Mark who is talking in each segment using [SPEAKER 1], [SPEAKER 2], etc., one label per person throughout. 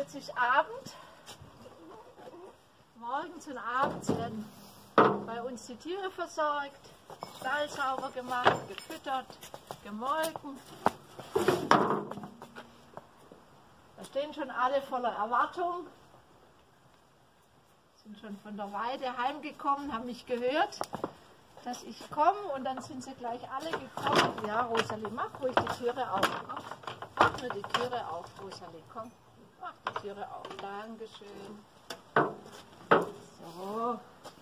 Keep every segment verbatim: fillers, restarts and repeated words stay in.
[SPEAKER 1] Jetzt ist Abend. Morgens und abends werden bei uns die Tiere versorgt, Stall sauber gemacht, gefüttert, gemolken. Da stehen schon alle voller Erwartung. Sind schon von der Weide heimgekommen, haben mich gehört, dass ich komme, und dann sind sie gleich alle gekommen. Ja, Rosalie, mach ruhig die Türe auf. Mach, mach nur die Türe auf, Rosalie, komm. Mach die Türe auf. Dankeschön. So.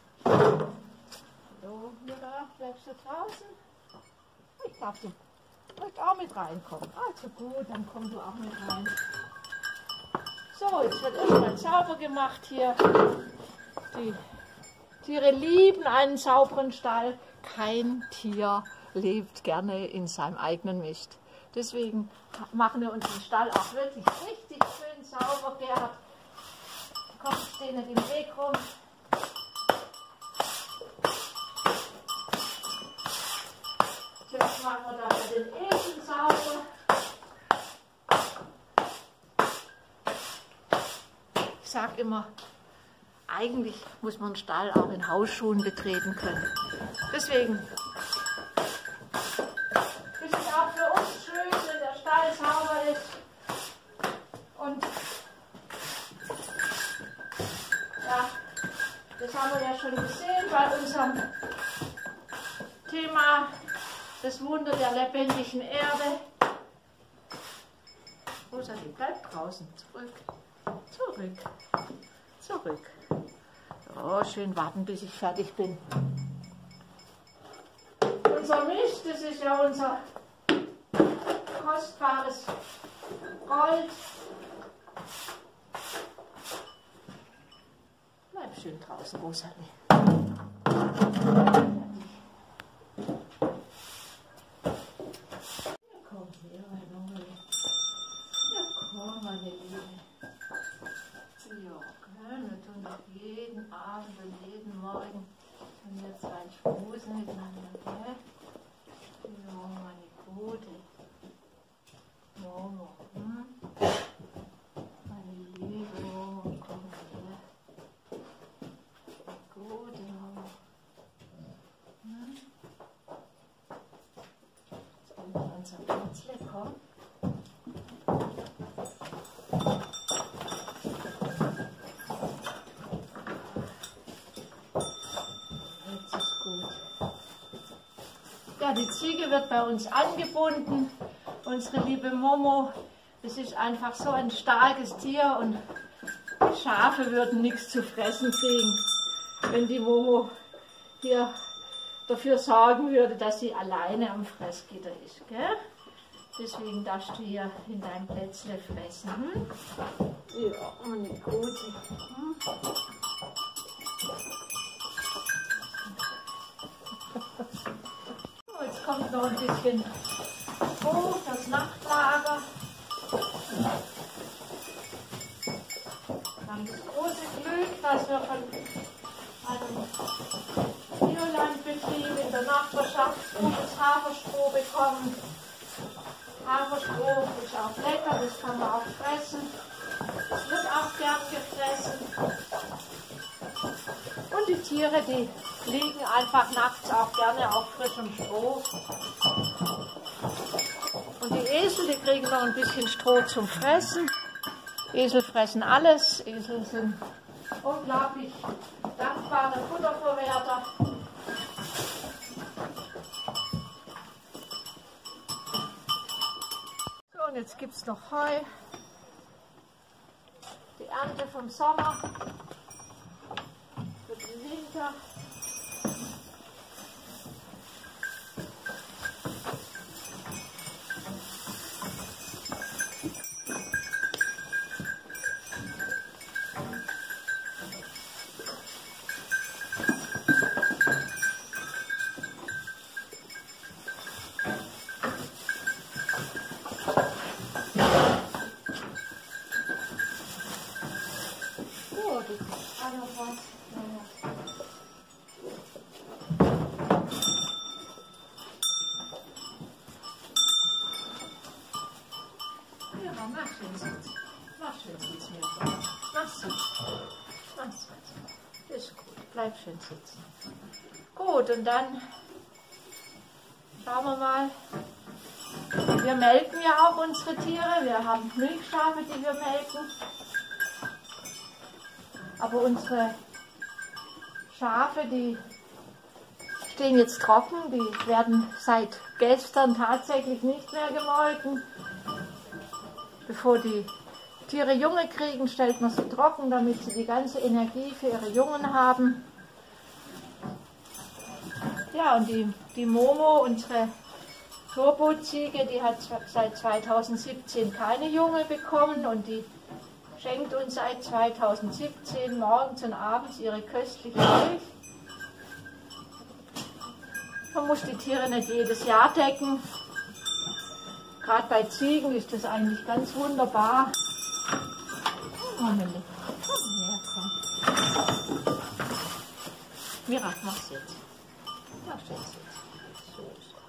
[SPEAKER 1] So, Mira, bleibst du draußen? Ich darf du ruhig auch mit reinkommen. Also gut, dann komm du auch mit rein. So, jetzt wird erstmal sauber gemacht hier. Die Tiere lieben einen sauberen Stall. Kein Tier lebt gerne in seinem eigenen Mist. Deswegen machen wir unseren Stall auch wirklich richtig schön sauber. Gerhard, komm, steh nicht im Weg rum. Zuerst machen wir da den Esel sauber. Ich sag immer, eigentlich muss man den Stall auch in Hausschuhen betreten können. Deswegen ist es auch für uns schön, wenn der Stall sauber ist. Und ja, das haben wir ja schon gesehen bei unserem Thema das Wunder der lebendigen Erde. Rosalie, bleib draußen. Zurück. Zurück. Zurück. Oh, schön warten, bis ich fertig bin. Unser Mist, das ist ja unser kostbares Gold. Bleib schön draußen, Rosalie. Ja, komm her, meine Liebe. Ja, komm, meine Liebe. Ja, wir tun doch jeden Abend und jeden Morgen und wir zwei schmusen miteinander, gell? Ja, meine Gute. Momo, hm? Meine liebe Momo, komm her. Meine Gute Momo. Hm? Jetzt gehen wir an unser Plätzchen, komm. Ja, die Ziege wird bei uns angebunden. Unsere liebe Momo, das ist einfach so ein starkes Tier, und die Schafe würden nichts zu fressen kriegen, wenn die Momo hier dafür sorgen würde, dass sie alleine am Fressgitter ist. Gell? Deswegen darfst du hier in deinem Plätzle fressen. Hm? Ja, meine Gute. Hm? Jetzt kommt noch ein bisschen hoch, das Nachtlager. Wir haben das große Glück, dass wir von einem Biolandbetrieb in der Nachbarschaft gutes Haferstroh bekommen. Haferstroh ist auch lecker, das kann man auch fressen. Das wird auch gern gefressen. Und die Tiere, die liegen einfach nachts auch gerne auf frischem Stroh. Und die Esel, die kriegen noch ein bisschen Stroh zum Fressen. Esel fressen alles. Esel sind unglaublich dankbare Futterverwerter. So, und jetzt gibt es noch Heu. Die Ernte vom Sommer. Für den Winter. bleib schön sitzen. Gut, und dann schauen wir mal. Wir melken ja auch unsere Tiere. Wir haben Milchschafe, die wir melken. Aber unsere Schafe, die stehen jetzt trocken. Die werden seit gestern tatsächlich nicht mehr gemolken. Bevor die Tiere Junge kriegen, stellt man sie trocken, damit sie die ganze Energie für ihre Jungen haben. Ja, und die, die Momo, unsere Turbo-Ziege, die hat seit zweitausendsiebzehn keine Junge bekommen und die schenkt uns seit zweitausendsiebzehn morgens und abends ihre köstliche Milch. Man muss die Tiere nicht jedes Jahr decken. Gerade bei Ziegen ist das eigentlich ganz wunderbar. Oh, Mille. Komm her, komm. Mira, mach's jetzt. Mach's jetzt. So ist es.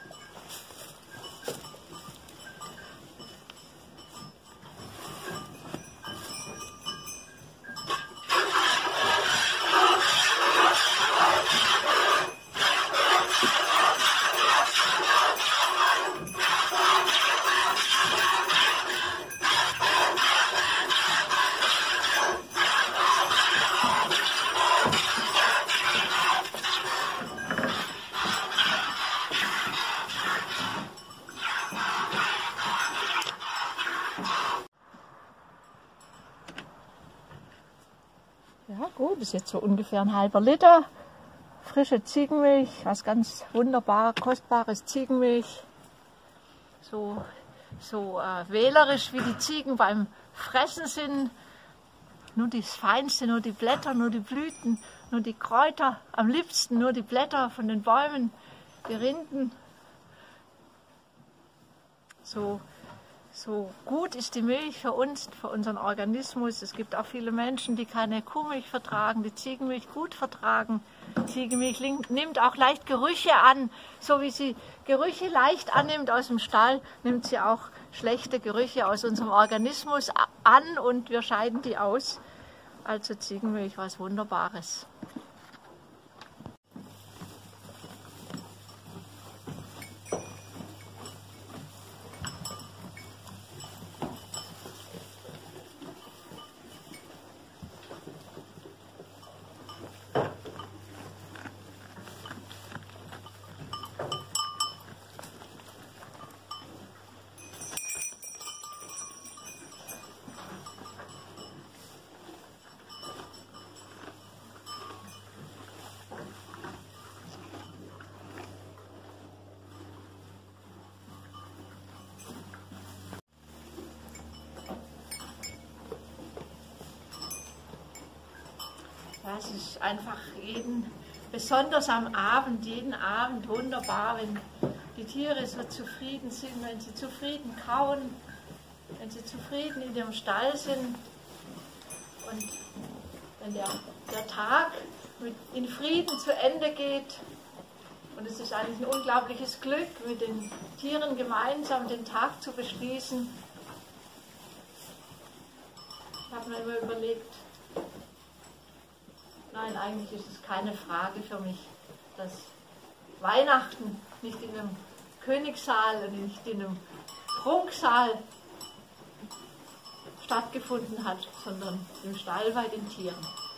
[SPEAKER 1] Ja gut, das ist jetzt so ungefähr ein halber Liter frische Ziegenmilch, was ganz wunderbar, kostbares Ziegenmilch. So, so äh, wählerisch wie die Ziegen beim Fressen sind. Nur das Feinste, nur die Blätter, nur die Blüten, nur die Kräuter, am liebsten nur die Blätter von den Bäumen, die Rinden. So, so gut ist die Milch für uns, für unseren Organismus. Es gibt auch viele Menschen, die keine Kuhmilch vertragen, die Ziegenmilch gut vertragen. Ziegenmilch nimmt auch leicht Gerüche an. So wie sie Gerüche leicht annimmt aus dem Stall, nimmt sie auch schlechte Gerüche aus unserem Organismus an und wir scheiden die aus. Also Ziegenmilch, was Wunderbares. Das ist einfach jeden, besonders am Abend, jeden Abend wunderbar, wenn die Tiere so zufrieden sind, wenn sie zufrieden kauen, wenn sie zufrieden in ihrem Stall sind und wenn der, der Tag mit, in Frieden zu Ende geht. Und es ist eigentlich ein unglaubliches Glück, mit den Tieren gemeinsam den Tag zu beschließen. Ich habe mir immer überlegt, nein, eigentlich ist es keine Frage für mich, dass Weihnachten nicht in einem Königssaal und nicht in einem Prunksaal stattgefunden hat, sondern im Stall bei den Tieren.